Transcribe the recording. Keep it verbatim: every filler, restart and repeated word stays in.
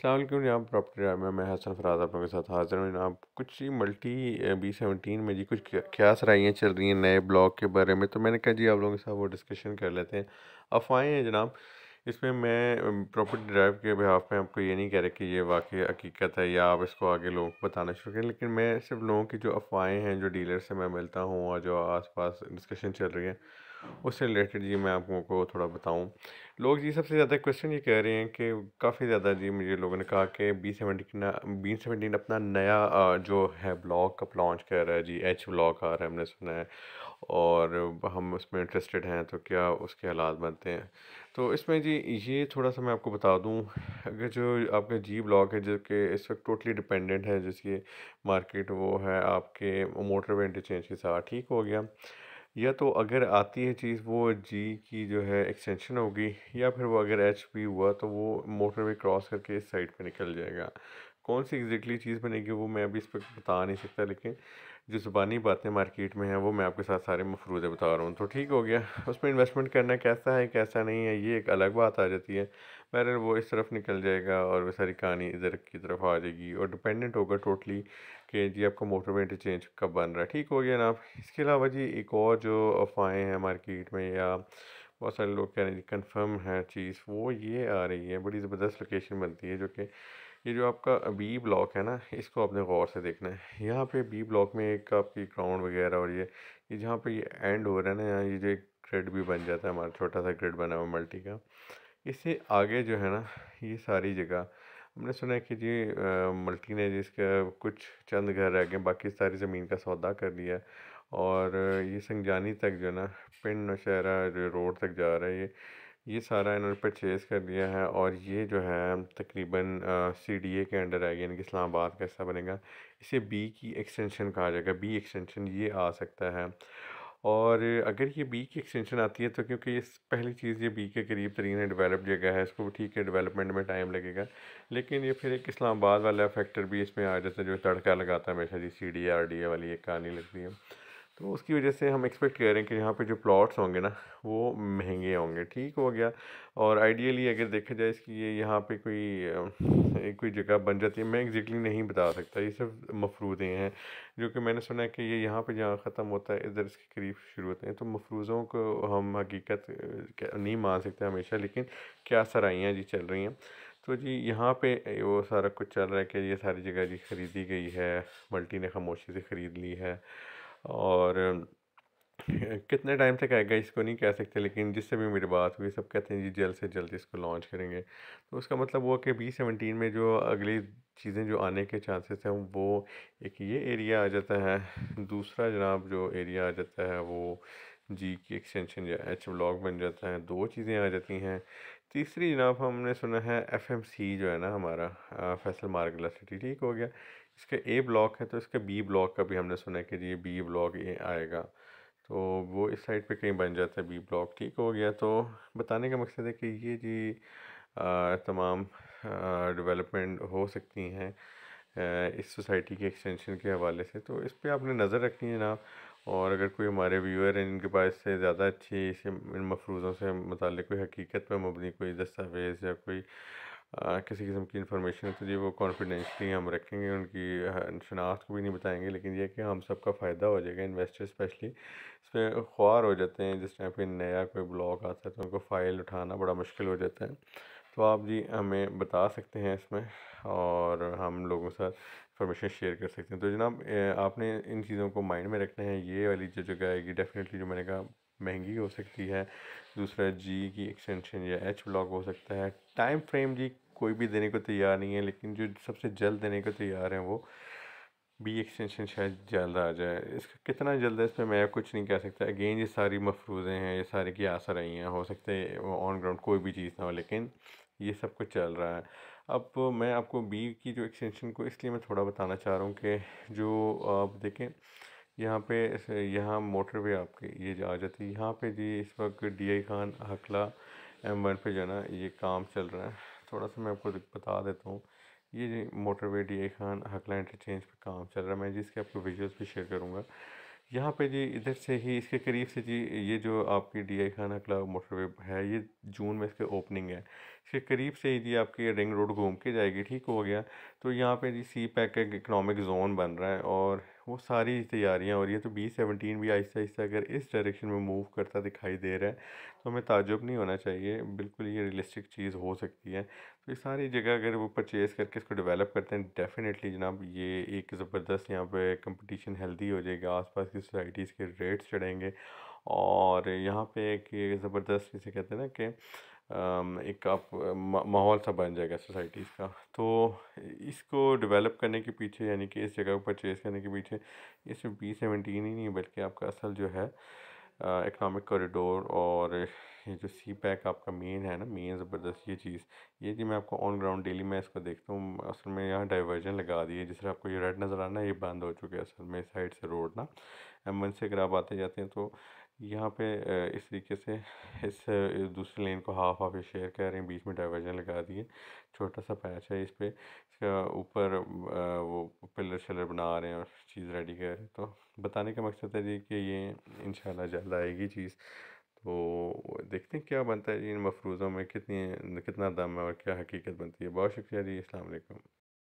अस्सलाम वालेकुम जनाब। प्रॉपर्टी ड्राइव में मैं हसन फराज आप लोगों के साथ हाजिर हूँ जनाब। कुछ ही मल्टी बी सेवनटीन में जी कुछ क्या सराइयाँ चल रही हैं नए ब्लॉक के बारे में, तो मैंने कहा जी आप लोगों के साथ वो डिस्कशन कर लेते हैं। अफवाहें हैं जनाब। इसमें मैं प्रॉपर्टी ड्राइव के बिहाफ पे आपको ये नहीं कह रहा कि ये वाकई हकीकत है या आप इसको आगे लोगों को बताना शुरू करें, लेकिन मैं सिर्फ लोगों की जो अफवाहें हैं, जो डीलर से मैं मिलता हूँ और जो आसपास डिस्कशन चल रही है उससे रिलेटेड जी मैं आप लोगों को थोड़ा बताऊँ। लोग जी सबसे ज़्यादा क्वेश्चन ये कह रहे हैं कि काफ़ी ज़्यादा जी मुझे लोगों ने कहा कि बी सेवेंटीन बी सेवेंटीन अपना नया अ, जो है ब्लॉग अब लॉन्च कर रहा है जी, एच ब्लॉग आ रहा है हमने सुना है और हम उसमें इंटरेस्टेड हैं, तो क्या उसके हालात बनते हैं। तो इसमें जी ये थोड़ा सा मैं आपको बता दूं, अगर जो आपका जी ब्लॉक है जो कि इस वक्त टोटली डिपेंडेंट है जिसकी मार्केट वो है आपके मोटरवे इंटरचेंज के साथ, ठीक हो गया। या तो अगर आती है चीज़ वो जी की जो है एक्सटेंशन होगी, या फिर वो अगर एच पी हुआ तो वो मोटरवे क्रॉस करके इस साइड पे निकल जाएगा। कौन सी एग्जैक्टली चीज़ बनेगी वो मैं अभी इस पर बता नहीं सकता, लेकिन जो ज़ुबानी बातें मार्केट में हैं वो मैं आपके साथ सारे मफरूज़े बता रहा हूँ। तो ठीक हो गया, उसमें इन्वेस्टमेंट करना कैसा है कैसा नहीं है ये एक अलग बात आ जाती है। बहरहाल वो इस तरफ निकल जाएगा और वो सारी कहानी इधर की तरफ आ जाएगी और डिपेंडेंट होगा टोटली कि जी आपका मोटरवे इंटरचेंज कब बन रहा है। ठीक हो गया ना। इसके अलावा जी एक और जो अफवाहें हैं मार्केट में या बहुत सारे लोग कह रहे हैं जी कन्फर्म है चीज़, वो ये आ रही है, बड़ी ज़बरदस्त लोकेशन बनती है जो कि ये जो आपका बी ब्लॉक है ना, इसको आपने गौर से देखना है। यहाँ पे बी ब्लॉक में एक आपकी ग्राउंड वगैरह और ये ये जहाँ पे ये एंड हो रहा है ना, यहाँ ये जो एक ग्रिड भी बन जाता है, हमारा छोटा सा ग्रिड बना हुआ मल्टी का। इससे आगे जो है ना, ये सारी जगह हमने सुना है कि जी अ, मल्टी ने जिसका कुछ चंद घर रह गए, बाकी सारी ज़मीन का सौदा कर लिया है। और ये संजानी तक जो है ना, पिंड नौशहरा जो रोड तक जा रहा है, ये ये सारा इन्होंने परचेज़ कर लिया है। और ये जो है तकरीबन सी डी ए के अंडर आएगी, यानी कि इस्लामाबाद का हिस्सा बनेगा। इसे बी की एक्सटेंशन कहा जाएगा, बी एक्सटेंशन ये आ सकता है। और अगर ये बी की एक्सटेंशन आती है तो क्योंकि ये पहली चीज़ ये बी के करीब तरीन है, डेवलप जगह है, इसको ठीक है डेवलपमेंट में टाइम लगेगा, लेकिन ये फिर एक इस्लामाबाद वाला फैक्टर भी इसमें आ जाता है जो तड़का लगाता है हमेशा जी, C D R D A वाली एक कहानी लगती है। तो उसकी वजह से हम एक्सपेक्ट कर रहे हैं कि यहाँ पे जो प्लॉट्स होंगे ना वो महंगे होंगे। ठीक हो गया। और आइडियली अगर देखा जाए इसकी ये यहाँ पे कोई अ, एक कोई जगह बन जाती है, मैं एग्जैक्टली नहीं बता सकता, ये सिर्फ मफरूज़े हैं जो कि मैंने सुना है कि ये यहाँ पे जहाँ ख़त्म होता है इधर इसके करीब शुरू होते हैं। तो मफरूज़ों को हम हकीकत अ, नहीं मान सकते हमेशा, लेकिन क्या सराइयाँ जी चल रही हैं। तो जी यहाँ पे वो सारा कुछ चल रहा है कि ये सारी जगह जी ख़रीदी गई है, मल्टी ने खामोशी से ख़रीद ली है। और कितने टाइम तक आएगा इसको नहीं कह सकते, लेकिन जिससे भी मेरी बात हुई सब कहते हैं जी जल्द से जल्द इसको लॉन्च करेंगे। तो उसका मतलब वो कि बी सेवनटीन में जो अगली चीज़ें जो आने के चांसेस हैं वो एक ये एरिया आ जाता है। दूसरा जनाब जो एरिया आ जाता है वो जी की एक्सटेंशन या एच ब्लॉक बन जाता है। दो चीज़ें आ जाती हैं। तीसरी जनाब हमने सुना है एफ एम सी जो है ना हमारा, अ, फैसल मार्गला सिटी, ठीक हो गया। इसका ए ब्लॉक है तो इसका बी ब्लॉक का भी हमने सुना है कि जी बी ब्लॉक ये आएगा, तो वो इस साइड पे कहीं बन जाता है बी ब्लॉक। ठीक हो गया। तो बताने का मकसद है कि ये जी आ, तमाम डेवलपमेंट हो सकती हैं आ, इस सोसाइटी के एक्सटेंशन के हवाले से, तो इस पे आपने नज़र रखनी है ना। और अगर कोई हमारे व्यूअर हैं जिनके पास से ज़्यादा अच्छी इस इन मफरूज़ों से मुताल्लिक़ कोई हकीकत पर मबनी कोई दस्तावेज़ या कोई आ, किसी किस्म की इंफॉर्मेशन है, तो जी वो कॉन्फिडेंशली हम रखेंगे, उनकी आ, शनाख्त को भी नहीं बताएंगे, लेकिन ये कि हम सबका फ़ायदा हो जाएगा। इन्वेस्टर स्पेशली इसमें ख्वार हो जाते हैं जिस टाइम पे नया कोई ब्लॉक आता है तो उनको फ़ाइल उठाना बड़ा मुश्किल हो जाता है। तो आप जी हमें बता सकते हैं इसमें और हम लोगों के साथ इंफॉर्मेशन शेयर कर सकते हैं। तो जनाब ए, आपने इन चीज़ों को माइंड में रखना है। ये वाली जो जगह आएगी डेफिनेटली जो मैंने कहा महंगी हो सकती है। दूसरा जी की एक्सटेंशन या एच ब्लॉक हो सकता है। टाइम फ्रेम जी कोई भी देने को तैयार नहीं है, लेकिन जो सबसे जल्द देने को तैयार हैं वो बी एक्सटेंशन शायद जल्द आ जाए। इसका कितना जल्द है इस पर मैं कुछ नहीं कह सकता। अगेन ये सारी मफरूज़े हैं, ये सारी की आसर रही हैं, हो सकते हैं ऑन ग्राउंड कोई भी चीज़ ना हो, लेकिन ये सब कुछ चल रहा है। अब मैं आपको बी की जो एक्सटेंशन को इसलिए मैं थोड़ा बताना चाह रहा हूँ कि जो आप देखें यहाँ पे ऐसे- यहाँ मोटरवे आपकी ये जो आ जाती है यहाँ पे जी इस वक्त D I Khan Hakla M one पे जो है ना ये काम चल रहा है। थोड़ा सा मैं आपको बता देता हूँ। ये जी motorway D I Khan Hakla interchange पे काम चल रहा है, मैं जिसके आपको विजुअल्स भी शेयर करूँगा। यहाँ पे जी इधर से ही इसके करीब से जी ये जो आपकी डी आई खाना क्लब मोटरवे है, ये जून में इसके ओपनिंग है। इसके करीब से ही जी आपकी रिंग रोड घूम के जाएगी, ठीक हो गया। तो यहाँ पे जी सी पैक का इकनॉमिक जोन बन रहा है और वो सारी तैयारियाँ हो रही है। तो बी सेवनटीन भी आहिस्ता आहिस्ता अगर इस डायरेक्शन में मूव करता दिखाई दे रहा है तो हमें ताज्जुब नहीं होना चाहिए, बिल्कुल ये रियलिस्टिक चीज़ हो सकती है। तो ये सारी जगह अगर वो परचेज़ करके इसको डेवलप करते हैं, डेफिनेटली जनाब ये एक ज़बरदस्त यहाँ पे कंपटीशन हेल्दी हो जाएगा, आसपास की सोसाइटीज़ के रेट्स चढ़ेंगे और यहाँ पे एक ये ज़बरदस्त जिसे कहते हैं ना कि अम, एक आप मा- माहौल सा बन जाएगा सोसाइटीज़ का। तो इसको डेवलप करने के पीछे, यानी कि इस जगह को परचेज़ करने के पीछे, ये सिर्फ बी सेवनटीन ही नहीं बल्कि आपका असल जो है इकनॉमिक कॉरिडोर और ये जो सी पैक आपका मेन है ना, मेन ज़बरदस्त ये चीज़, ये जी मैं आपको ऑन ग्राउंड डेली मैं इसको देखता हूँ। असल में यहाँ डाइवर्जन लगा दिए, जिस तरह आपको ये रेड नज़र आना है, ये बंद हो चुके हैं असल में साइड से रोड ना। एम वन से अगर आप आते जाते हैं तो यहाँ पे अ, इस तरीके से इस इस दूसरी लेन को हाफ हाफ शेयर कर रहे हैं, बीच में डाइवर्जन लगा दिए, छोटा सा पैच है इस पे, इसका ऊपर अ, वो पिलर शलर बना रहे हैं और चीज़ रेडी कर रहे हैं। तो बताने का मकसद है जी कि ये इंशाल्लाह जल्द आएगी चीज़। तो देखते हैं क्या बनता है जी, इन मफरूज़ों में कितनी कितना दम है और क्या हकीकत बनती है। बहुत शुक्रिया जी, अस्सलाम वालेकुम।